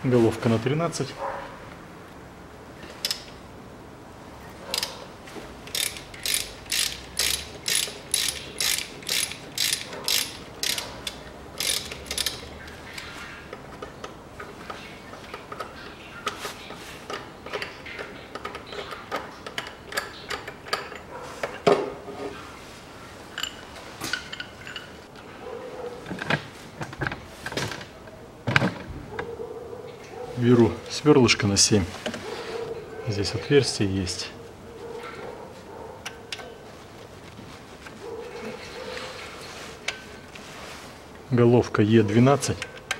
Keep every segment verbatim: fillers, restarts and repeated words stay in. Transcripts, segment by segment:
Головка на тринадцать. Беру сверлышко на семь. Здесь отверстие есть. Головка Е двенадцать.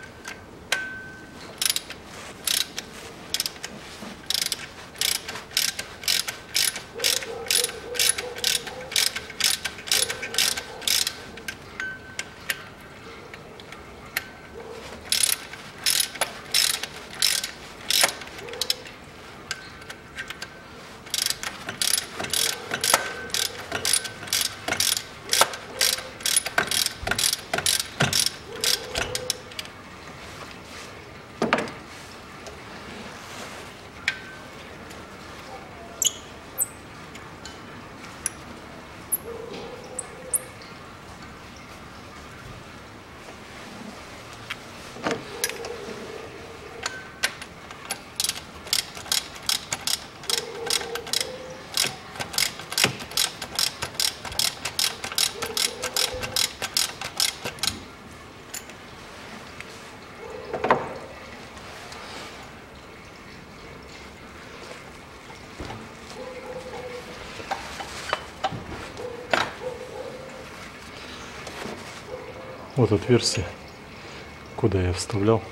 Вот отверстие, куда я вставлял.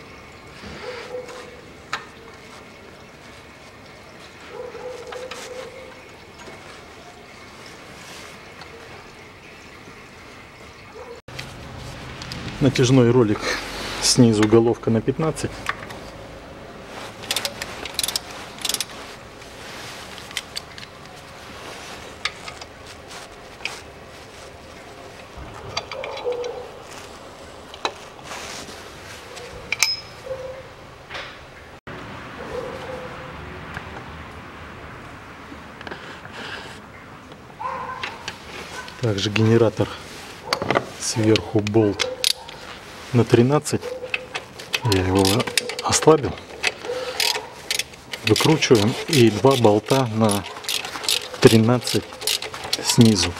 Натяжной ролик, снизу головка на пятнадцать. Также генератор, сверху болт на тринадцать. Я его ослабил. Выкручиваем, и два болта на тринадцать снизу.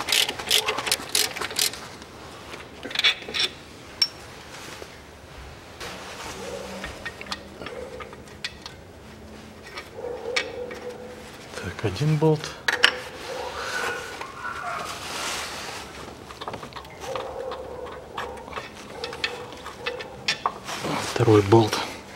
Так, один болт. Второй болт.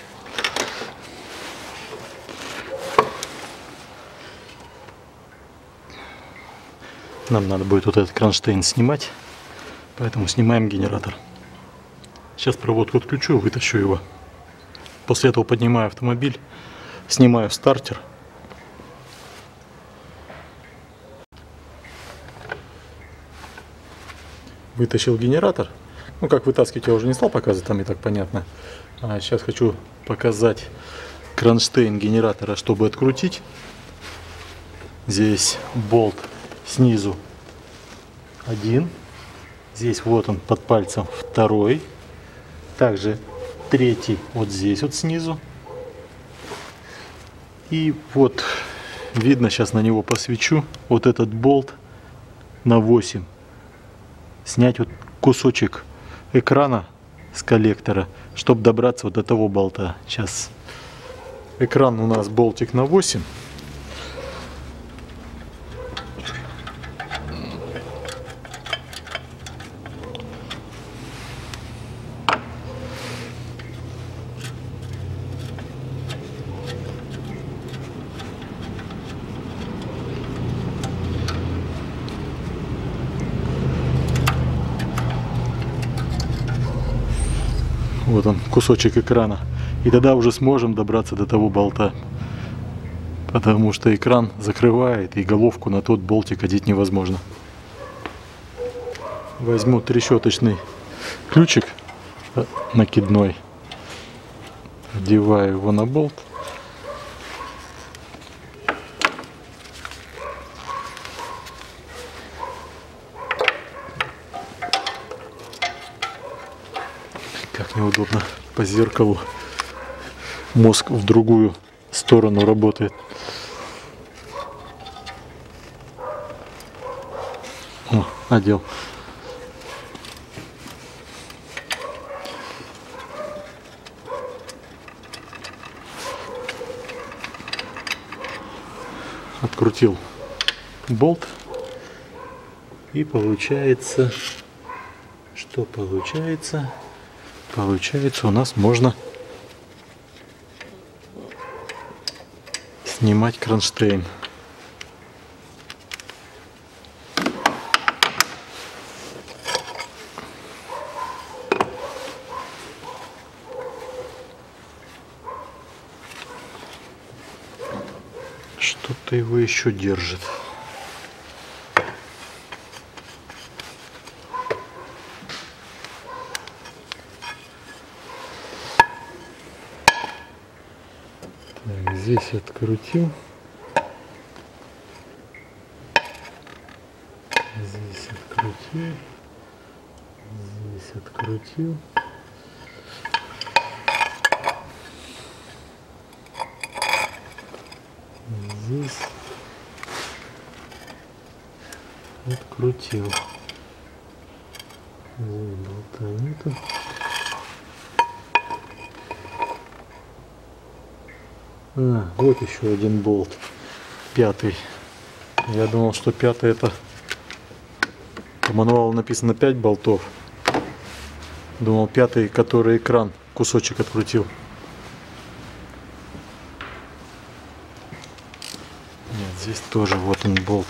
Нам надо будет вот этот кронштейн снимать, поэтому снимаем генератор. Сейчас проводку отключу, вытащу его. После этого поднимаю автомобиль, снимаю стартер. Вытащил генератор. Ну, как вытаскивать, я уже не стал показывать, там и так понятно. А сейчас хочу показать кронштейн генератора, чтобы открутить. Здесь болт снизу один. Здесь вот он под пальцем второй. Также третий вот здесь вот снизу. И вот видно, сейчас на него посвечу, вот этот болт на восемь. Снять вот кусочек экрана с коллектора, чтобы добраться вот до того болта. Сейчас экран у нас болтик на восемь. Вот он, кусочек экрана. И тогда уже сможем добраться до того болта. Потому что экран закрывает, и головку на тот болтик одеть невозможно. Возьму трещоточный ключик накидной. Вдеваю его на болт. Как неудобно по зеркалу. Мозг в другую сторону работает. О, одел. Открутил болт, и получается, что получается? Получается, у нас можно снимать кронштейн. Что-то его еще держит. Так, здесь открутил. Здесь открутил. Здесь открутил. Здесь открутил. Здесь болта нету. А, вот еще один болт. Пятый. Я думал, что пятый это... По мануалу написано пять болтов. Думал, пятый, который экран, кусочек открутил. Нет, здесь тоже вот он болт.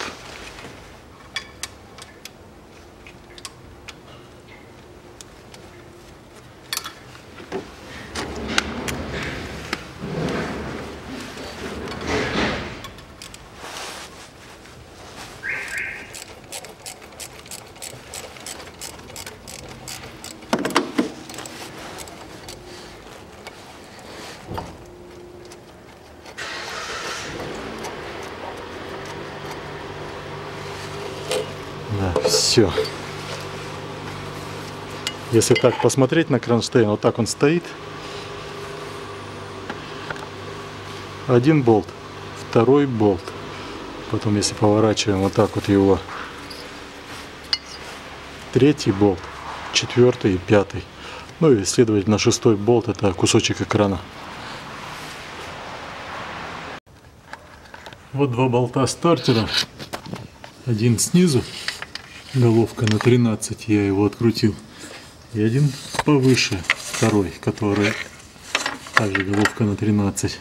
Да, все. Если так посмотреть на кронштейн, вот так он стоит. Один болт, второй болт. Потом, если поворачиваем вот так вот его, третий болт, четвертый и пятый. Ну и, следовательно, шестой болт — это кусочек экрана. Вот два болта стартера. Один снизу, головка на тринадцать, я его открутил. И один повыше, второй, который также головка на тринадцать.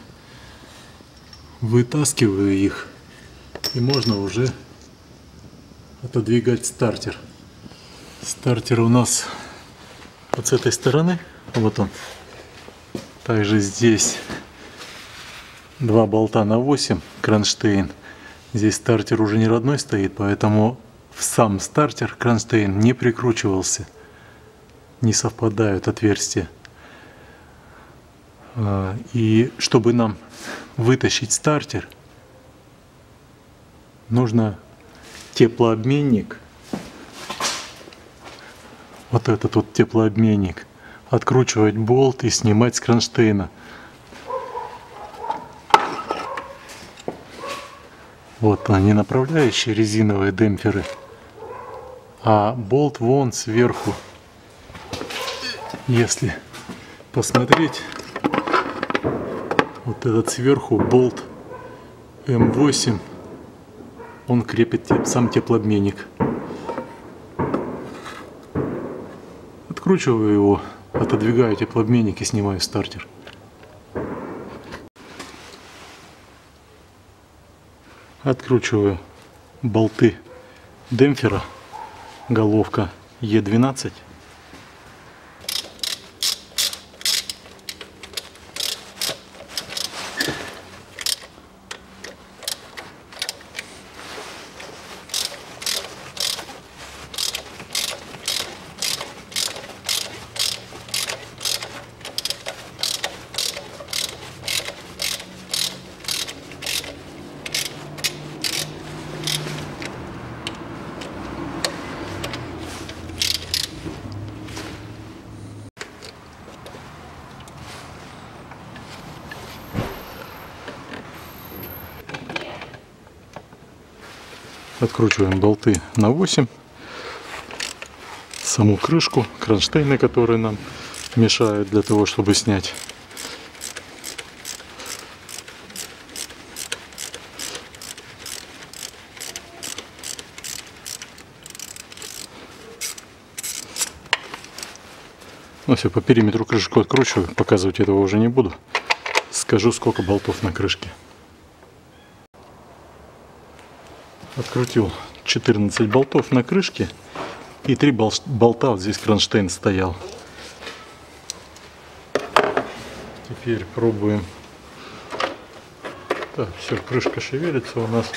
Вытаскиваю их, и можно уже отодвигать стартер. Стартер у нас вот с этой стороны, вот он. Также здесь два болта на восемь, кронштейн. Здесь стартер уже не родной стоит, поэтому в сам стартер кронштейн не прикручивался. Не совпадают отверстия. И чтобы нам вытащить стартер, нужно теплообменник, вот этот вот теплообменник, откручивать болт и снимать с кронштейна. Вот они, направляющие резиновые демпферы, а болт вон сверху. Если посмотреть, вот этот сверху болт эм восемь, он крепит сам теплообменник. Откручиваю его, отодвигаю теплообменник и снимаю стартер. Откручиваю болты демпфера, головка е двенадцать. Откручиваем болты на восемь. Саму крышку, кронштейны, которые нам мешают для того, чтобы снять. Ну все, по периметру крышку откручиваю, показывать этого уже не буду. Скажу, сколько болтов на крышке. Открутил четырнадцать болтов на крышке, и три болта, вот здесь кронштейн стоял. Теперь пробуем. Так, все, крышка шевелится у нас.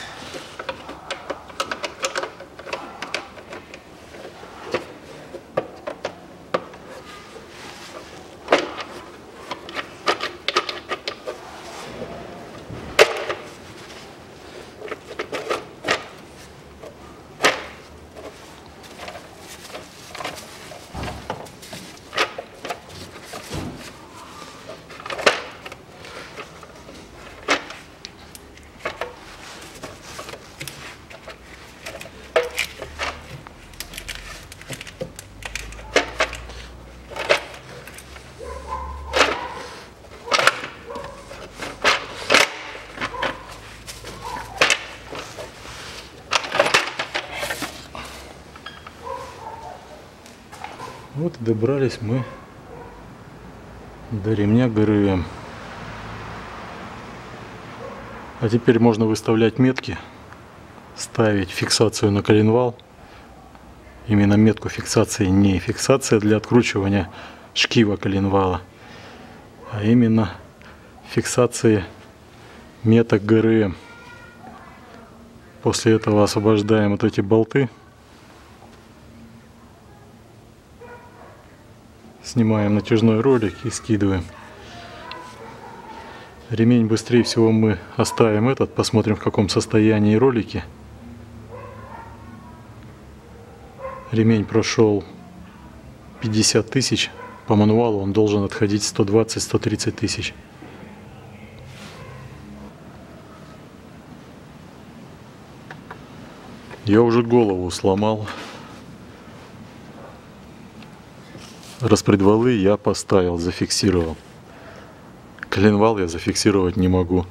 Вот и добрались мы до ремня ГРМ. А теперь можно выставлять метки, ставить фиксацию на коленвал. Именно метку фиксации, не фиксация для откручивания шкива коленвала, а именно фиксации меток ГРМ. После этого освобождаем вот эти болты. Снимаем натяжной ролик и скидываем. Ремень быстрее всего мы оставим этот, посмотрим, в каком состоянии ролики. Ремень прошел пятьдесят тысяч, по мануалу он должен отходить сто двадцать — сто тридцать тысяч. Я уже голову сломал. Распредвалы я поставил, зафиксировал. Коленвал я зафиксировать не могу.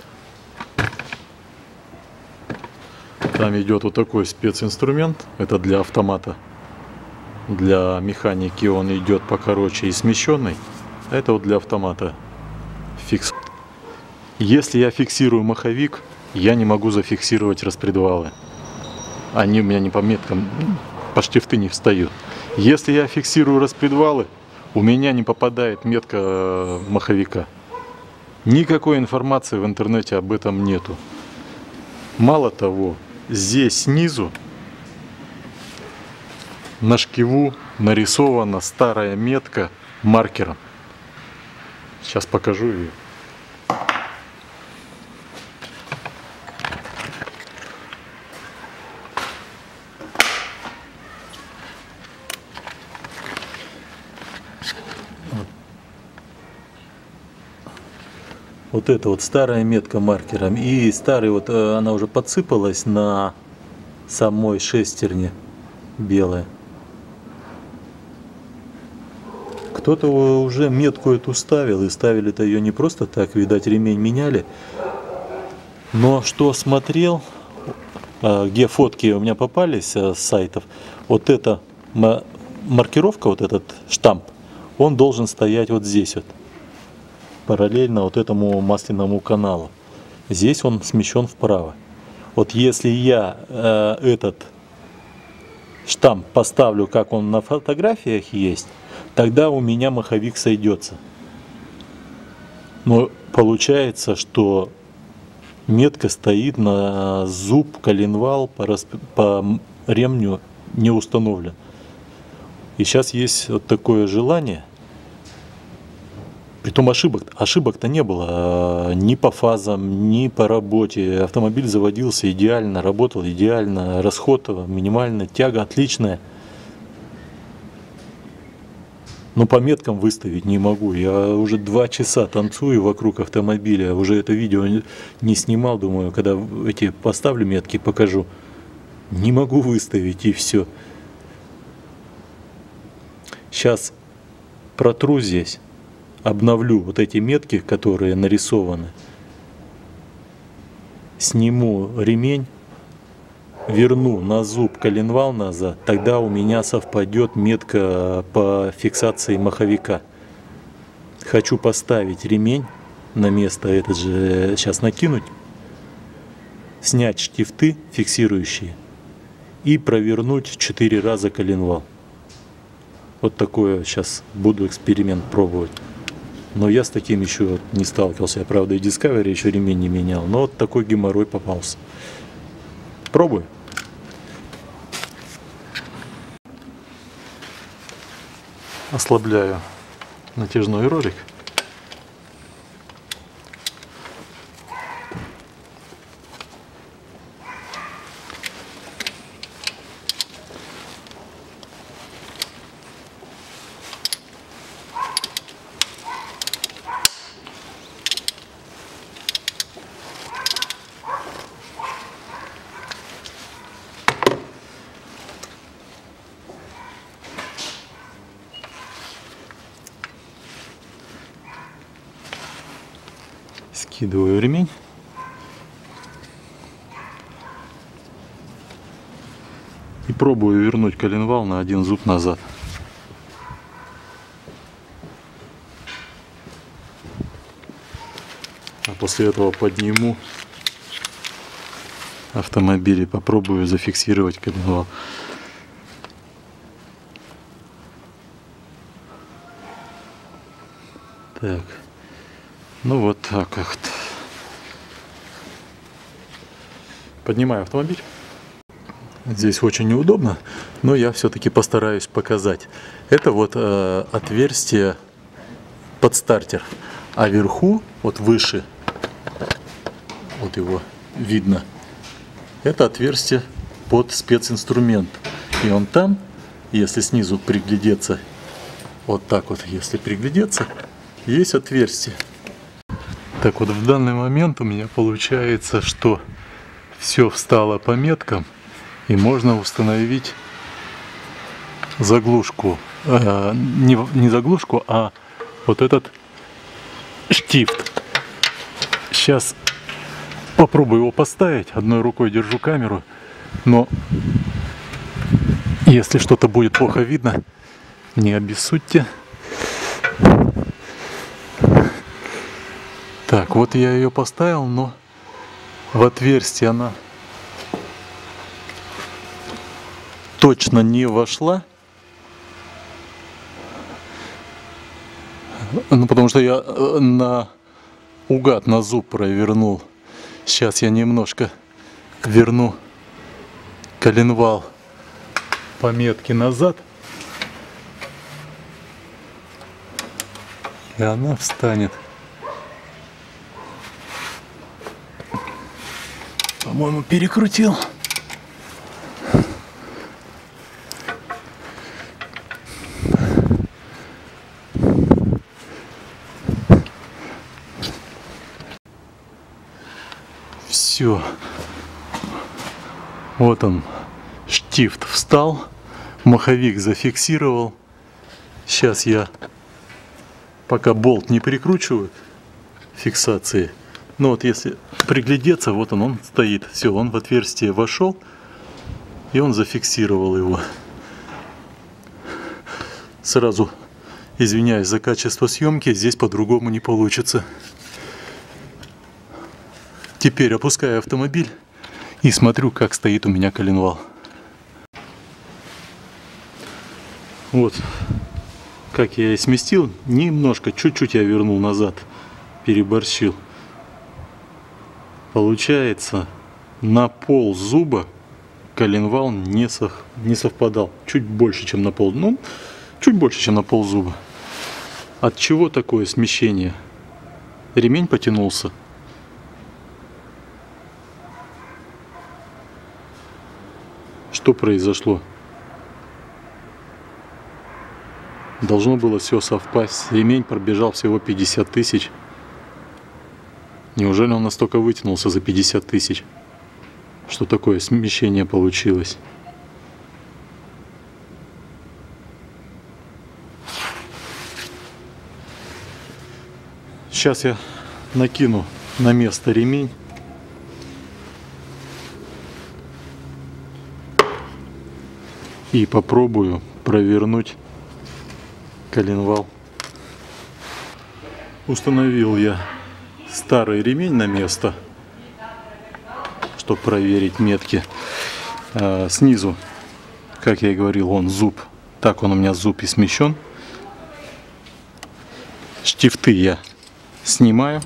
Там идет вот такой специнструмент. Это для автомата. Для механики он идет покороче и смещенный. Это вот для автомата. Фикс. Если я фиксирую маховик, я не могу зафиксировать распредвалы. Они у меня не по меткам, по штифты не встают. Если я фиксирую распредвалы, у меня не попадает метка маховика. Никакой информации в интернете об этом нету. Мало того, здесь снизу на шкиву нарисована старая метка маркером. Сейчас покажу ее. Вот это вот старая метка маркером, и старый вот она уже подсыпалась на самой шестерне белая. Кто-то уже метку эту ставил, и ставили-то ее не просто так, видать, ремень меняли. Но что смотрел, где фотки у меня попались с сайтов, вот эта маркировка, вот этот штамп, он должен стоять вот здесь вот, параллельно вот этому масляному каналу. Здесь он смещен вправо. Вот если я э, этот штамп поставлю, как он на фотографиях есть, тогда у меня маховик сойдется. Но получается, что метка стоит на зуб, коленвал, по, расп... по ремню не установлен. И сейчас есть вот такое желание. Притом ошибок, ошибок-то не было ни по фазам, ни по работе. Автомобиль заводился идеально, работал идеально, расход минимальный, тяга отличная. Но по меткам выставить не могу. Я уже два часа танцую вокруг автомобиля. Уже это видео не снимал, думаю, когда эти поставлю метки, покажу. Не могу выставить, и все. Сейчас протру здесь, обновлю вот эти метки, которые нарисованы. Сниму ремень, верну на зуб коленвал назад, тогда у меня совпадет метка по фиксации маховика. Хочу поставить ремень на место, этот же сейчас накинуть, снять штифты фиксирующие и провернуть четыре раза коленвал. Вот такое сейчас буду эксперимент пробовать. Но я с таким еще не сталкивался. Я, правда, и Discovery еще ремень не менял, но вот такой геморрой попался. Пробую. Ослабляю натяжной ролик. Скидываю ремень. И пробую вернуть коленвал на один зуб назад. А после этого подниму автомобиль и попробую зафиксировать коленвал. Так. Ну вот так вот. Поднимаю автомобиль. Здесь очень неудобно, но я все-таки постараюсь показать. Это вот э, отверстие под стартер, а вверху, вот выше, вот его видно, это отверстие под специнструмент. И он там, если снизу приглядеться, вот так вот, если приглядеться, есть отверстие. Так вот, в данный момент у меня получается, что все встало по меткам, и можно установить заглушку. Э, не, не заглушку, а вот этот штифт. Сейчас попробую его поставить. Одной рукой держу камеру, но если что-то будет плохо видно, не обессудьте. Так, вот я ее поставил, но в отверстие она точно не вошла. Ну, потому что я на угад, на зуб провернул. Сейчас я немножко верну коленвал по метке назад. И она встанет. По-моему, перекрутил. Все. Вот он, штифт встал, маховик зафиксировал. Сейчас я, пока болт не прикручиваю, фиксации. Но вот если приглядеться, вот он, он стоит. Все, он в отверстие вошел, и он зафиксировал его. Сразу извиняюсь за качество съемки, здесь по-другому не получится. Теперь опускаю автомобиль и смотрю, как стоит у меня коленвал. Вот, как я и сместил, немножко, чуть-чуть я вернул назад, переборщил. Получается, на пол зуба коленвал не, сов... не совпадал. Чуть больше, чем на пол. Ну, чуть больше, чем на пол зуба. От чего такое смещение? Ремень потянулся. Что произошло? Должно было все совпасть. Ремень пробежал всего пятьдесят тысяч. Неужели он настолько вытянулся за пятьдесят тысяч? что такое смещение получилось. Сейчас я накину на место ремень. И попробую провернуть коленвал. Установил я старый ремень на место, чтобы проверить метки. А, снизу, как я и говорил, он зуб. Так он у меня зуб и смещен. Штифты я снимаю.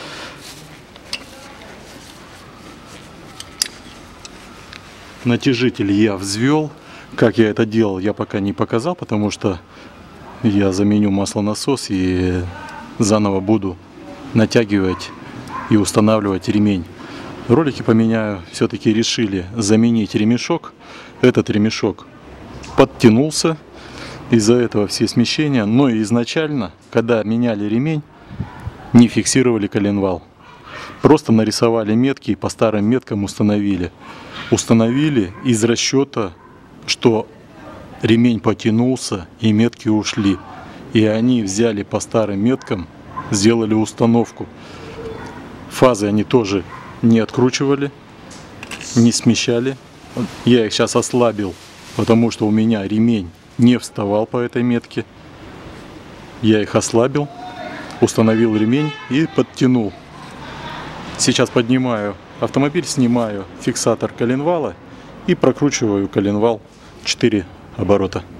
Натяжитель я взвел. Как я это делал, я пока не показал, потому что я заменю маслонасос и заново буду натягивать и устанавливать ремень. Ролики поменяю. Все-таки решили заменить ремешок. Этот ремешок подтянулся. Из-за этого все смещения. Но изначально, когда меняли ремень, не фиксировали коленвал. Просто нарисовали метки и по старым меткам установили. Установили из расчета, что ремень потянулся и метки ушли. И они взяли по старым меткам, сделали установку. Фазы они тоже не откручивали, не смещали. Я их сейчас ослабил, потому что у меня ремень не вставал по этой метке. Я их ослабил, установил ремень и подтянул. Сейчас поднимаю автомобиль, снимаю фиксатор коленвала и прокручиваю коленвал четыре оборота.